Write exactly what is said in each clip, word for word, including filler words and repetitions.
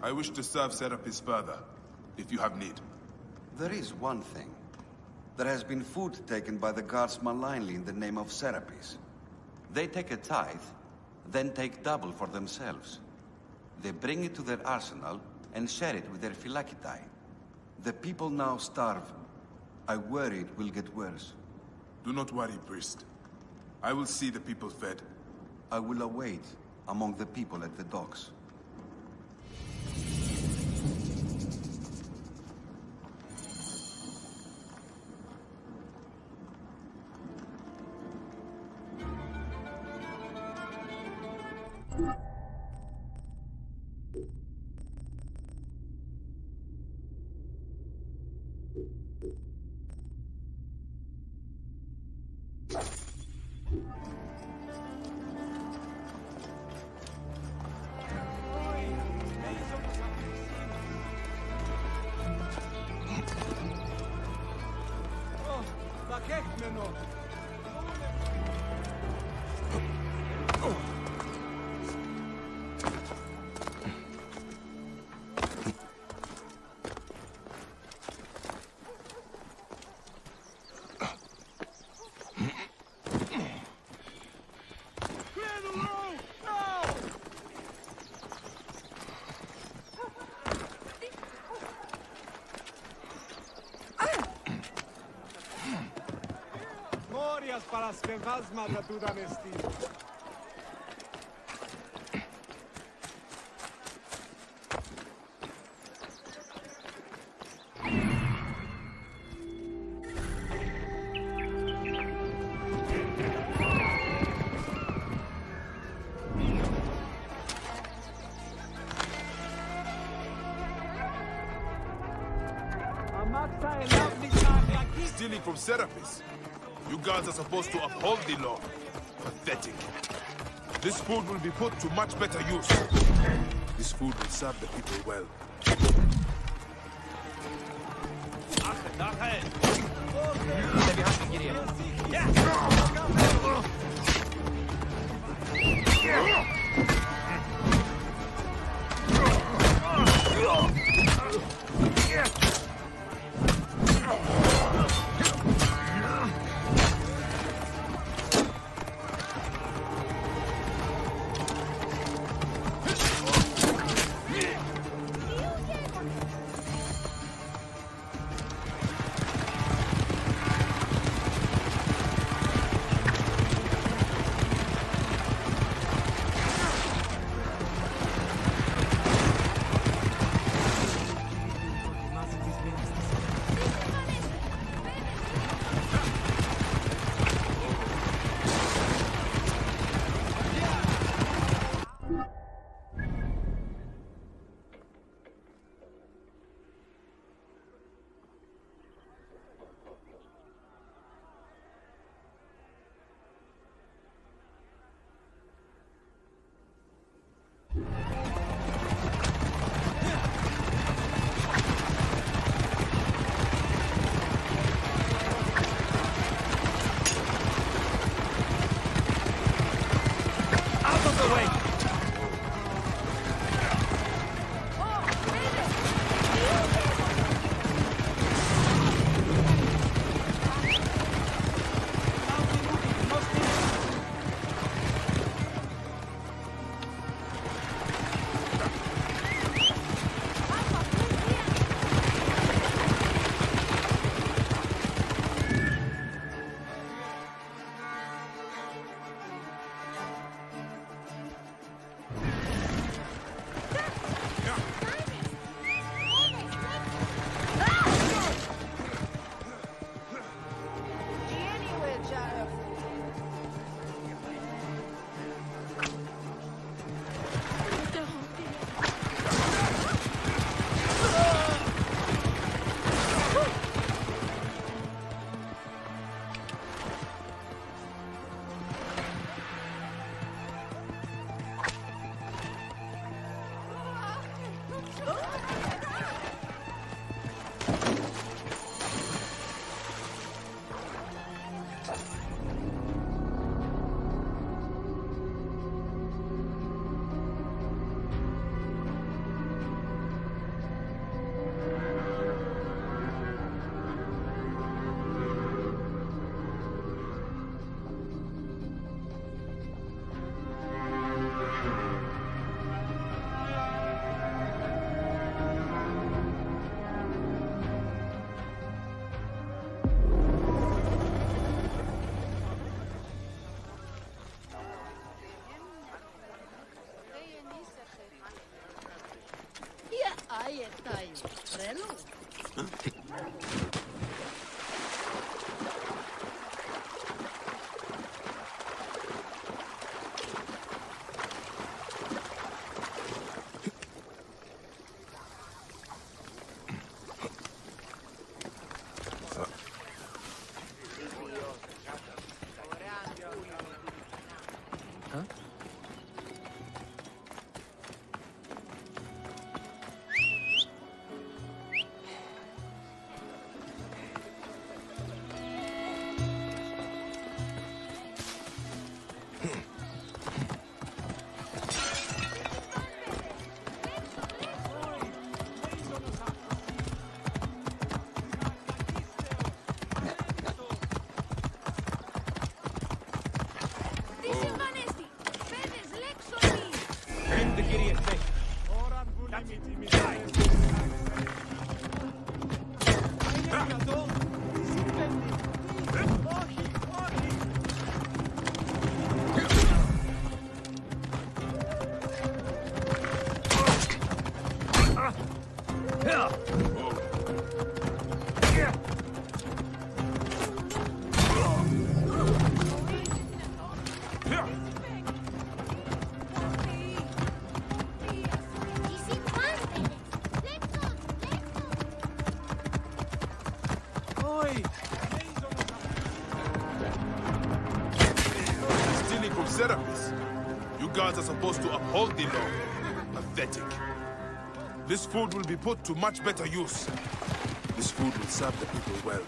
I wish to serve Serapis further, if you have need. There is one thing. There has been food taken by the guards malignly in the name of Serapis. They take a tithe, then take double for themselves. They bring it to their arsenal and share it with their Phylakitai. The people now starve. I worry it will get worse. Do not worry, priest. I will see the people fed. I will await among the people at the docks. Para skevazma da tu damesti. Stealing from Serapis. You guards are supposed to uphold the law. Pathetic. This food will be put to much better use. This food will serve the people well. estáis? ¿Relo? Serapis. You guards are supposed to uphold the law. Pathetic. This food will be put to much better use. This food will serve the people well.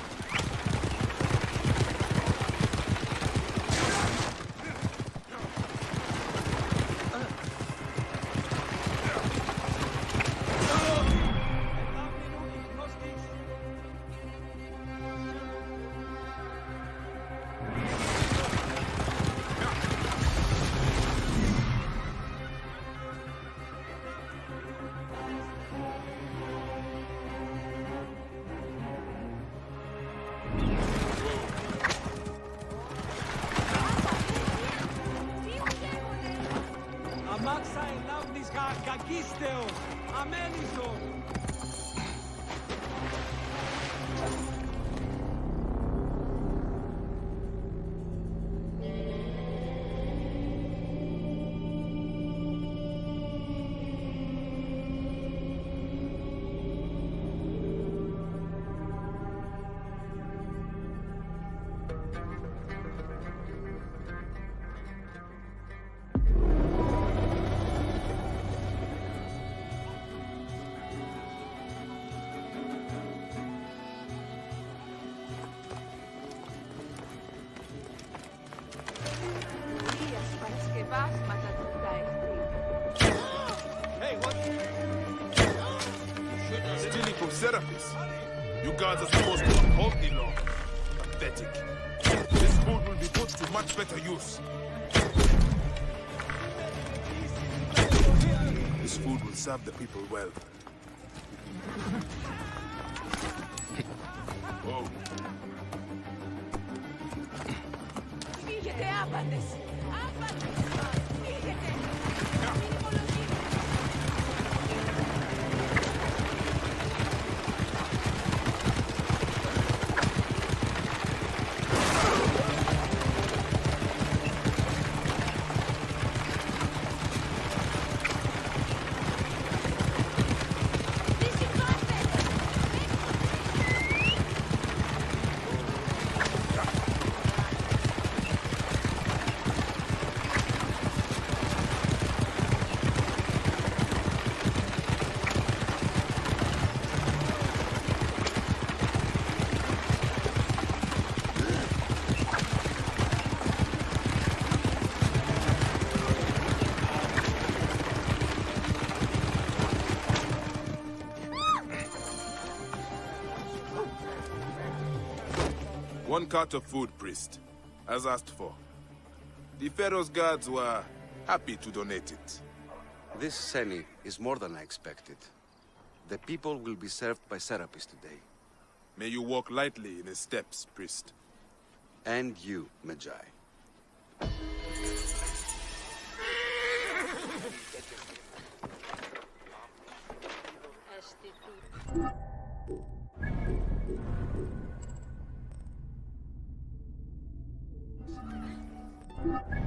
Stealing from Serapis. You guards are supposed to uphold the law. Pathetic. This food will be put to much better use. This food will serve the people well. Whoa. Φύγετε άπαντες! Άπαντες! Φύγετε! One cart of food, priest, as asked for. The Pharaoh's guards were happy to donate it. This Seni is more than I expected. The people will be served by Serapis today. May you walk lightly in his steps, priest. And you, Medjay. You